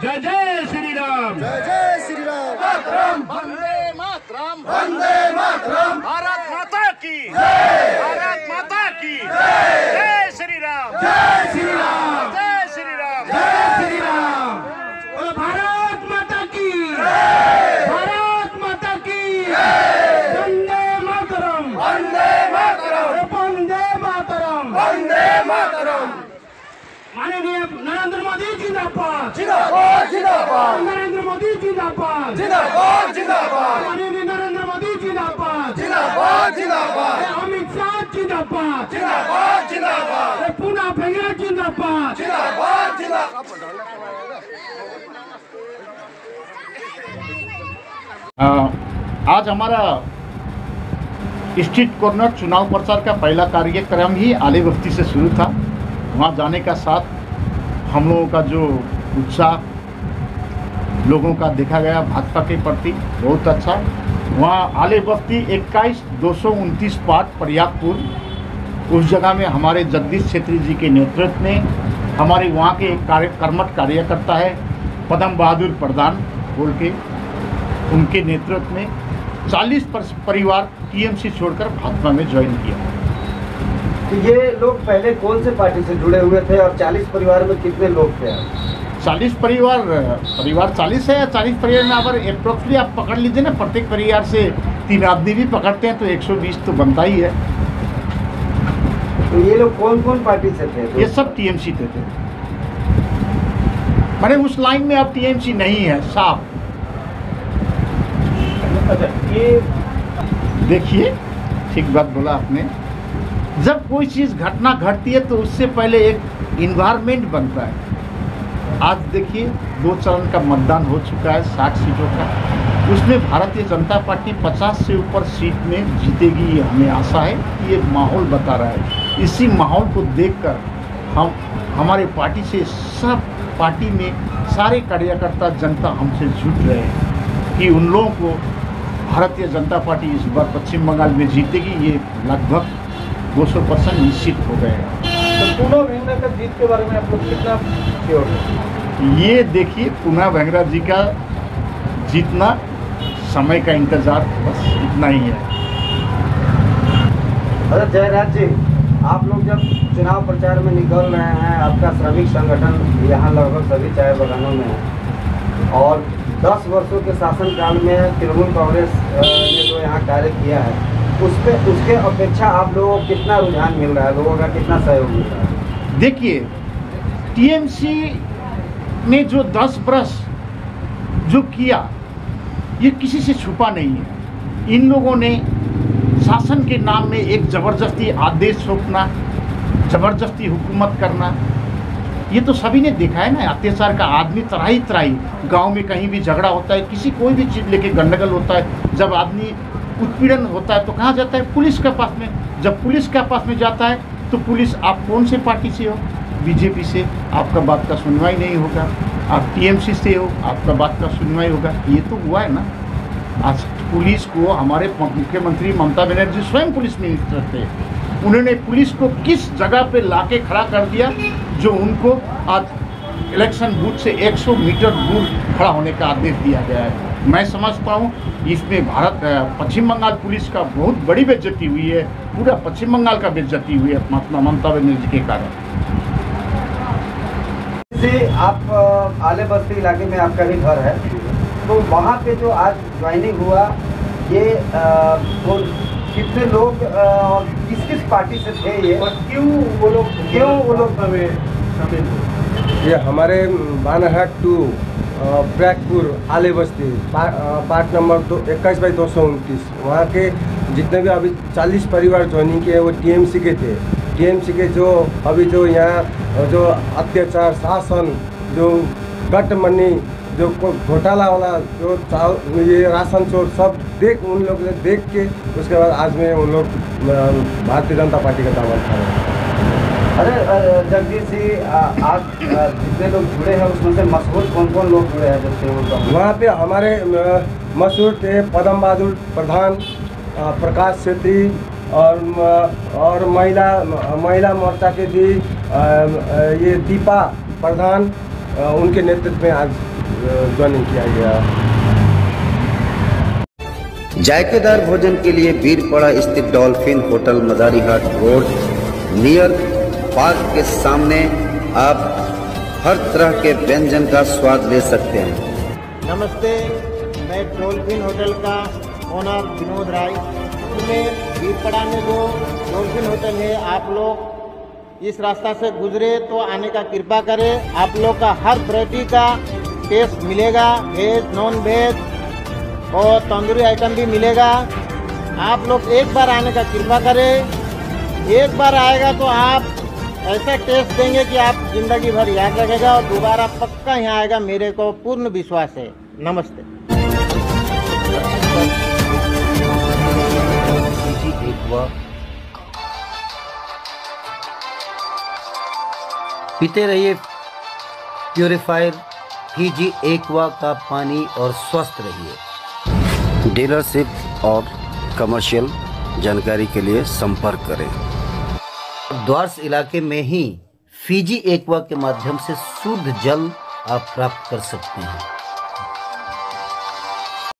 जय जय श्री राम, जय जय श्री राम। मातरम, वंदे मातरम, वंदे मातरम। भारत माता की जय, भारत माता की जय, जय श्री राम, जय श्री राम, जय श्री राम, जय श्री राम। बोलो भारत माता की जय, भारत माता की जय। वंदे मातरम, वंदे मातरम, वंदे मातरम, वंदे मातरम। माननीय नरेंद्र मोदी जिंदाबाद, जिंदाबाद जिंदाबाद, नरेंद्र मोदी जिंदाबाद, जिंदाबाद जिंदाबाद, माननीय नरेंद्र मोदी जिंदाबाद, जिंदाबाद जिंदाबाद, अमित शाह जिंदाबाद, जिंदाबाद जिंदाबाद, पूना भेंगरा जिंदाबाद। जिंदाबाद जिंदाबाद। आज हमारा स्ट्रीट कॉर्नर चुनाव प्रचार का पहला कार्यक्रम ही आले बस्ती से शुरू था। वहाँ जाने का साथ हम लोगों का जो उत्साह लोगों का देखा गया भाजपा के प्रति बहुत अच्छा। वहाँ आले बस्ती 21,229 पार्ट प्रयागपुर उस जगह में हमारे जगदीश छेत्री जी के नेतृत्व में हमारे वहाँ के एक कर्मठ कार्यकर्ता है पदम बहादुर प्रधान बोल के, उनके नेतृत्व में 40 परिवार टीएमसी छोड़कर भाजपा में ज्वाइन किया। तो ये लोग पहले कौन से पार्टी से जुड़े हुए थे और 40 परिवार में कितने लोग थे? 40 परिवार 40 है या 40 परिवार में अगर अप्रोक्सली आप पकड़ लीजिए ना, प्रत्येक परिवार से 3 आदमी भी पकड़ते हैं तो 120 तो बनता ही है। तो ये लोग कौन कौन पार्टी से थे? ये सब टीएमसी थे मैंने उस लाइन में अब टीएमसी नहीं है साफ। अच्छा, ये देखिए ठीक बात बोला आपने। जब कोई चीज़ घटना घटती है तो उससे पहले एक इन्वायरमेंट बनता है। आज देखिए 2 चरण का मतदान हो चुका है 60 सीटों का, उसमें भारतीय जनता पार्टी 50 से ऊपर सीट में जीतेगी, ये हमें आशा है। ये माहौल बता रहा है। इसी माहौल को देखकर हम हमारे पार्टी से सब पार्टी में सारे कार्यकर्ता जनता हमसे जुट रहे हैं कि उन लोगों को भारतीय जनता पार्टी इस बार पश्चिम बंगाल में जीतेगी। ये लगभग 200% निश्चित हो गए हैं। तो पूना भेंगरा का जीत के बारे में आप लोग कितना श्योर हैं? ये देखिए पूना भेंगरा जी का जीतना समय का इंतजार, बस इतना ही है। अरे जयराज जी, आप लोग जब चुनाव प्रचार में निकल रहे हैं, आपका श्रमिक संगठन यहाँ लगभग सभी चाय बागानों में है और 10 वर्षों के शासनकाल में तृणमूल कांग्रेस ने जो यहाँ कार्य किया है उसके अपेक्षा आप लोगों को कितना रुझान मिल रहा है, लोगों का कितना सहयोग मिल रहा है? देखिए टीएमसी ने जो 10 वर्ष जो किया ये किसी से छुपा नहीं है। इन लोगों ने शासन के नाम में एक ज़बरदस्ती आदेश थोपना, ज़बरदस्ती हुकूमत करना, ये तो सभी ने देखा है ना। अत्याचार का आदमी तराई गांव में कहीं भी झगड़ा होता है, किसी कोई भी चीज़ लेके गंडगोल होता है, जब आदमी उत्पीड़न होता है तो कहाँ जाता है? पुलिस के पास में। जब पुलिस के पास में जाता है तो पुलिस, आप कौन से पार्टी से हो? बीजेपी से, आपका बात का सुनवाई नहीं होगा। आप टीएमसी से हो, आपका बात का सुनवाई होगा। ये तो हुआ है ना। आज पुलिस को हमारे मुख्यमंत्री ममता बनर्जी स्वयं पुलिस मिनिस्टर थे, उन्होंने पुलिस को किस जगह पे लाके खड़ा कर दिया जो उनको आज इलेक्शन बूथ से 100 मीटर दूर खड़ा होने का आदेश दिया गया है। मैं समझता हूँ इसमें पश्चिम बंगाल पुलिस का बहुत बड़ी बेइज्जती हुई है, पूरा पश्चिम बंगाल का बेइज्जती हुई है ममता बनर्जी के कारण। आप आले बस्ती इलाके में आपका भी घर है, तो वहाँ पे जो आज ज्वाइनिंग हुआ ये कितने लोग और किस किस पार्टी से थे ये, और क्यों वो लोग ये हमारे बानाघाट टू प्रयागपुर आले बस्ती पार्ट नंबर 21/229, वहाँ के जितने भी अभी 40 परिवार ज्वाइनिंग किए वो टीएमसी के थे। टीएमसी के जो अभी जो यहाँ जो अत्याचार शासन, जो गठमनी, जो घोटाला वाला जो ये राशन चोर सब उन लोग ने देख के उसके बाद आज में उन लोग भारतीय जनता पार्टी का दामन खा रहे हैं। अरे जगदीश जी, आज जितने लोग जुड़े हैं उसमें से मशहूर कौन कौन लोग जुड़े हैं? जैसे वहाँ पे हमारे मशहूर थे पदम बहादुर प्रधान, प्रकाश छेत्री और महिला मोर्चा के भी ये दीपा प्रधान, उनके नेतृत्व में आज ज्वाइनिंग किया गया। जायकेदार भोजन के लिए बीरपड़ा स्थित dolphin hotel Madarihat road near park के सामने आप हर तरह के व्यंजन का स्वाद ले सकते हैं। नमस्ते, मैं डॉल्फिन होटल का ओनर विनोद राय। में बीरपड़ा में जो डॉल्फिन होटल है, आप लोग इस रास्ता से गुजरे तो आने का कृपा करें। आप लोग का हर वैरायटी का टेस्ट मिलेगा, वेज नॉन वेज और तंदूरी आइटम भी मिलेगा। आप लोग एक बार आने का कृपा करें। एक बार आएगा तो आप ऐसा टेस्ट देंगे कि आप जिंदगी भर याद रखेगा और दोबारा पक्का यहाँ आएगा, मेरे को पूर्ण विश्वास है। नमस्ते। पीते रहिए प्यूरिफायर फीजी एक्वा का पानी और स्वस्थ रहिए। डीलरशिप और कमर्शियल जानकारी के लिए संपर्क करें। द्वारस इलाके में ही फीजी एक्वा के माध्यम से शुद्ध जल आप प्राप्त कर सकते हैं।